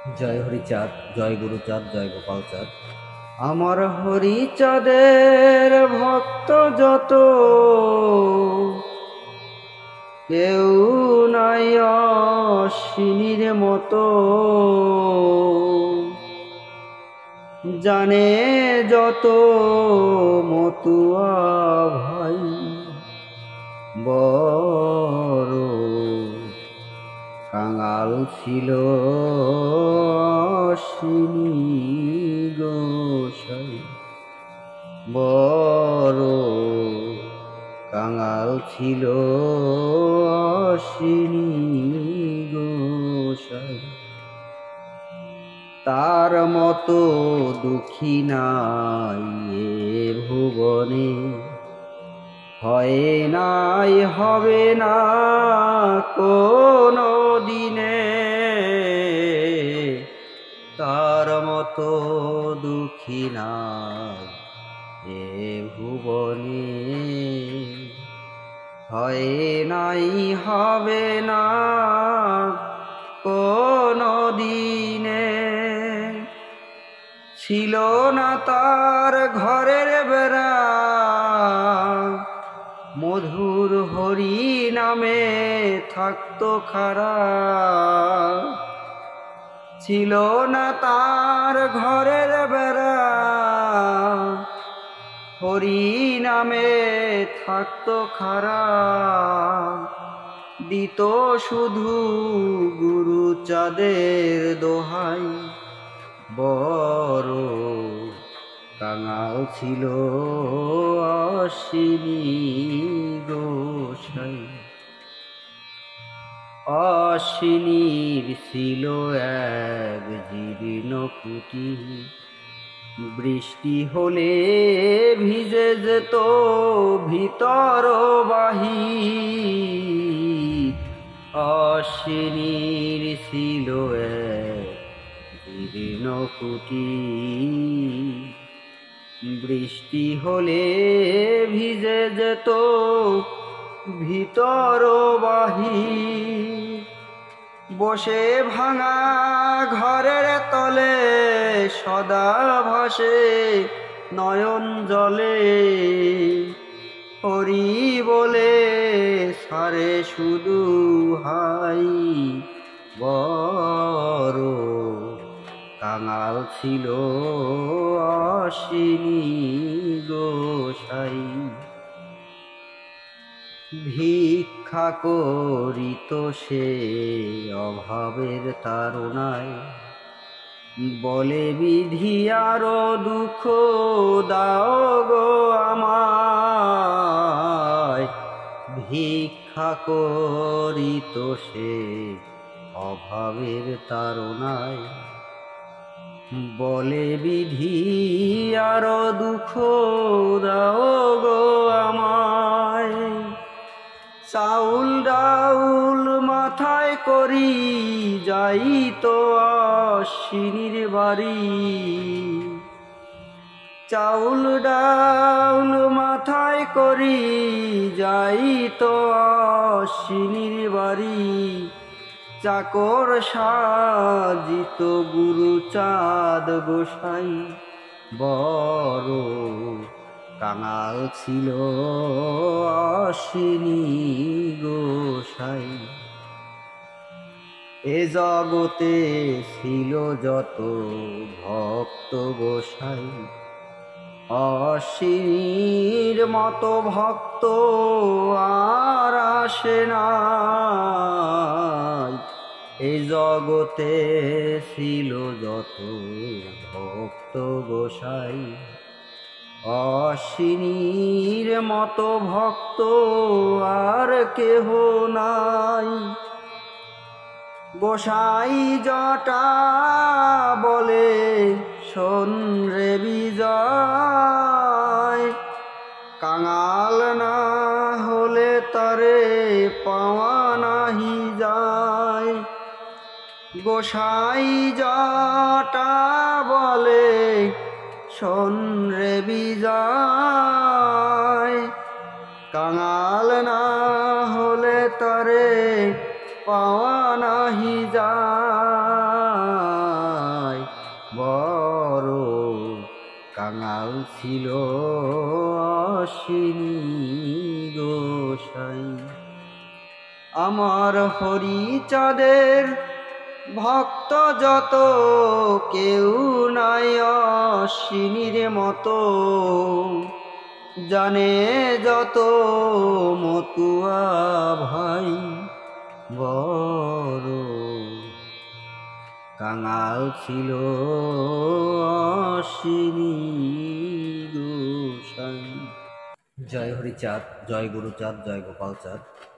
জয় হরিচাঁদ, জয় গুরুচাঁদ, জয় গোপালচাঁদ। আমার হরিচাঁদের ভক্ত যত, কেউ নাই অশ্বিনীর মতো। জানে যত মতুয়া ভাই, বড় কাঙাল ছিল অশ্বিনী গোসাই। বড় কাঙাল ছিল অশ্বিনী গোসাই। তার মতো দুঃখী নাই এ ভুবনে, হয় নাই হবে না কোনো দিনে। তার মতো দুঃখী নাই এ ভুবনে, হয় নাই হবে না কোনো দিনে। ছিল না তার ঘরের বেড়া, মধুর হরি নামে থাকতো খারা। ছিল না তার ঘরের বেড়া, হরি নামে থাকতো খারা। দিত শুধু গুরুচাঁদের দোহাই, বড় কাঙাল ছিল অশ্বিনী গোসাই। অশ্বিনীর ছিল এক জীর্ণ কুটি, বৃষ্টি হলে ভিজে যেত ভিতর বাহির। অশ্বিনীর ছিল এক জীর্ণ কুটি, বৃষ্টি হলে ভিজে যেত ভিতর বাহির। বসে ভাঙা ঘরের তলে সদা ভাসে নয়ন জলে, হরি বলে সারে শুধু হাই। বড় কাঙাল ছিল অশ্বিনী গোসাই। ভিক্ষা করিত সে অভাবের তাড়নায়, বলে বিধি আরো দুঃখ দাও গো আমায়। ভিক্ষা করিত সে অভাবের তাড়নায়, বলে বিধি আরো দুঃখ দাও গো আমায়। চাউল ডাউল মাথায় করি যাইত অশ্বিনীর বাড়ি। চাউল ডাউল মাথায় করি যাইত অশ্বিনীর বাড়ি। চাকর সাজিত গুরুচাঁদ গোসাই, বড় কাঙাল ছিল অশ্বিনী গোসাই। এ জগতে ছিল যত ভক্ত গোসাই, অশ্বিনীর মতো ভক্ত আর আসে নাই। এই জগতে ছিল যত ভক্ত গোসাই, অশ্বিনীর মতো ভক্ত আর কেহ নাই। গোসাই জটা বলে শোন রে বিজয়, কাঙাল না হলে তারে পাওয়া নাহি যায়। গোসাই জটা বলে শোন রে বিজয়, কাঙাল না হলে তারে পাওয়া নাহি যায়। কাঙাল ছিল অশ্বিনী গোসাই। আমার হরিচাঁদের ভক্ত যত, কেউ নাই অশ্বিনীর মতো। জানে যত মতুয়া ভাই বড়, কাঙাল ছিল অশ্বিনী গোসাই। জয় হরিচাঁদ, জয় গুরুচাঁদ, জয় গোপাল চাঁদ।